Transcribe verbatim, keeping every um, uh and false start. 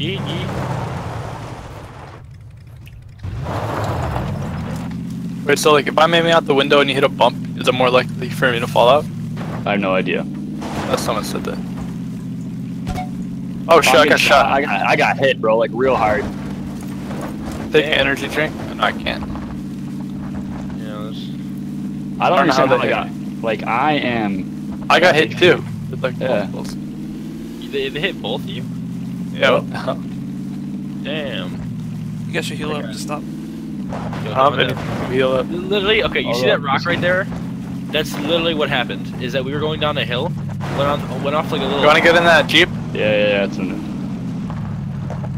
G G. Wait, so like if I'm aiming out the window and you hit a bump, is it more likely for me to fall out? I have no idea. That's someone said that. Oh shit, I got shot. I got, I got hit, bro, like real hard. Take an energy drink? No, I can't. Yeah, let's... I don't I don't know how understand how they I got. Like, I am. I got hit too. With like Yeah. multiples. They, they hit both of you. Yeah. Damn. You guys should heal up to stop. Yo, Um, I'm and gonna- heal up. Literally, okay, you Oh, see that look, rock this right is- there? That's literally what happened. Is that we were going down a hill, went on, went off like a little. You wanna get in that Jeep? Yeah, yeah, yeah. It's in